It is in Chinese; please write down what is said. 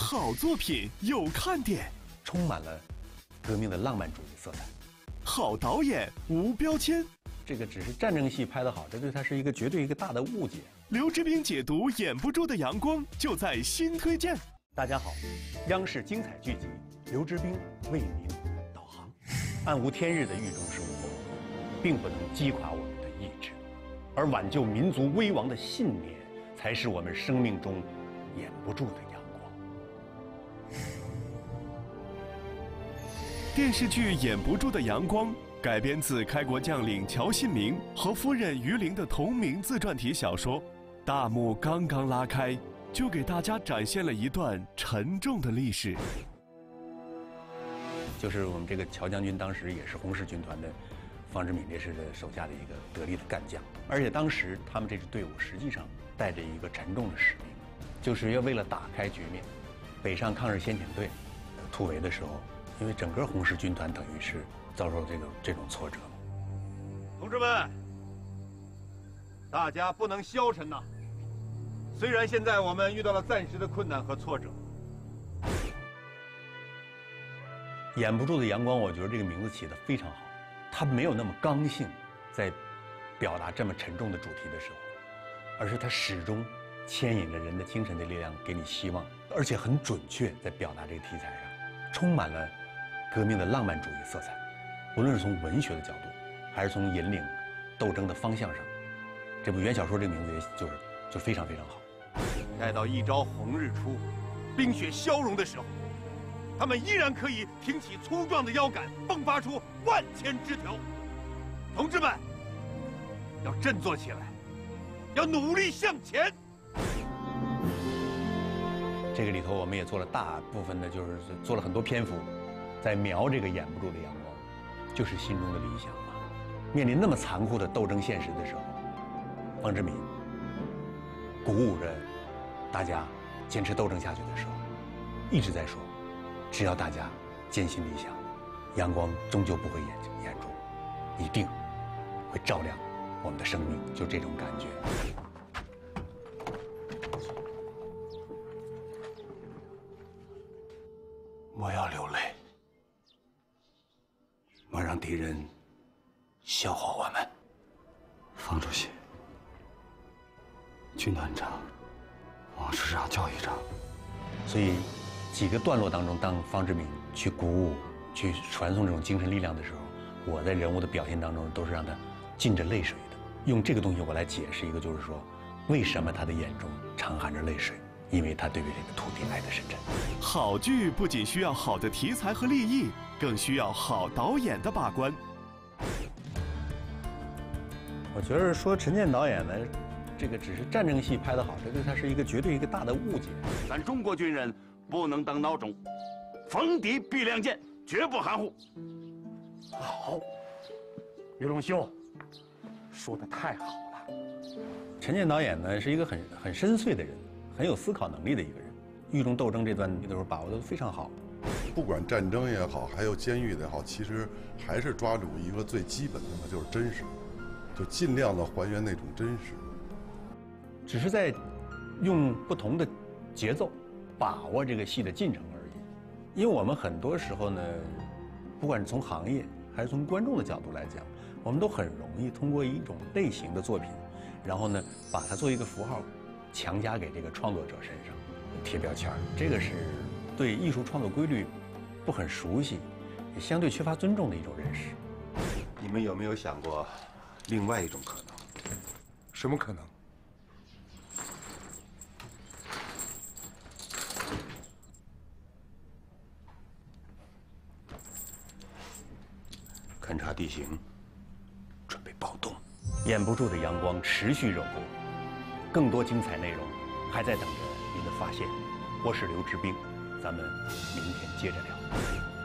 好作品有看点， 充满了革命的浪漫主义色彩。 好导演无标签， 这个只是战争戏拍得好，这对他是一个绝对一个大的误解。 刘志斌解读掩不住的阳光，就在新推荐。 大家好，央视精彩剧集，刘志斌为您导航。暗无天日的狱中生活，并不能击垮我们的意志，而挽救民族危亡的信念，才是我们生命中掩不住的阳光。 电视剧《掩不住的阳光》改编自开国将领乔信明和夫人于玲的同名自传体小说。大幕刚刚拉开，就给大家展现了一段沉重的历史。 就是我们这个乔将军当时也是红十军团的方志敏烈士的手下的一个得力的干将，而且当时他们这支队伍实际上带着一个沉重的使命，就是要为了打开局面。北上抗日先遣队突围的时候，因为整个红十军团等于是遭受这种挫折。 同志们，大家不能消沉呐！虽然现在我们遇到了暂时的困难和挫折。 掩不住的阳光，我觉得这个名字起得非常好，它没有那么刚性，在表达这么沉重的主题的时候，而是它始终牵引着人的精神的力量，给你希望，而且很准确，在表达这个题材上，充满了革命的浪漫主义色彩。无论是从文学的角度，还是从引领斗争的方向上，这部原小说这个名字也就非常非常好。 待到一朝红日出，冰雪消融的时候，他们依然可以挺起粗壮的腰杆，迸发出万千枝条。同志们，要振作起来，要努力向前。 这个里头我们也做了大部分的，就是做了很多篇幅，在描这个掩不住的阳光，就是心中的理想嘛。面临那么残酷的斗争现实的时候，方志敏鼓舞着大家坚持斗争下去的时候，一直在说，只要大家坚信理想，阳光终究不会掩住，一定会照亮我们的生命，就这种感觉。我要流泪，我让敌人笑话我们。 方主席，军团长，王师长教育长。 所以几个段落当中，当方志敏去鼓舞、去传送这种精神力量的时候，我在人物的表现当中都是让他噤着泪水的。用这个东西我来解释一个，就是说，为什么他的眼中常含着泪水？因为他对于这个土地爱的深沉。 好剧不仅需要好的题材和立意，更需要好导演的把关。 我觉得说陈建导演呢，这个只是战争戏拍得好，这对他是一个绝对一个大的误解。 咱中国军人不能当孬种，逢敌必亮剑，绝不含糊。 好，于龙兄，说的太好了。 陈建导演呢是一个很深邃的人，很有思考能力的一个人。狱中斗争这段的时候把握得非常好。 不管战争也好，还有监狱也好，其实还是抓住一个最基本的嘛，就是真实，就尽量的还原那种真实。 只是在用不同的节奏把握这个戏的进程而已。因为我们很多时候呢，不管是从行业还是从观众的角度来讲，我们都很容易通过一种类型的作品，然后呢把它做一个符号强加给这个创作者身上，贴标签。这个是对艺术创作规律不很熟悉，也相对缺乏尊重的一种认识。 你们有没有想过另外一种可能？ 什么可能？ 勘察地形，准备暴动。 掩不住的阳光持续热播，更多精彩内容还在等着您的发现。我是刘志斌，咱们明天接着聊。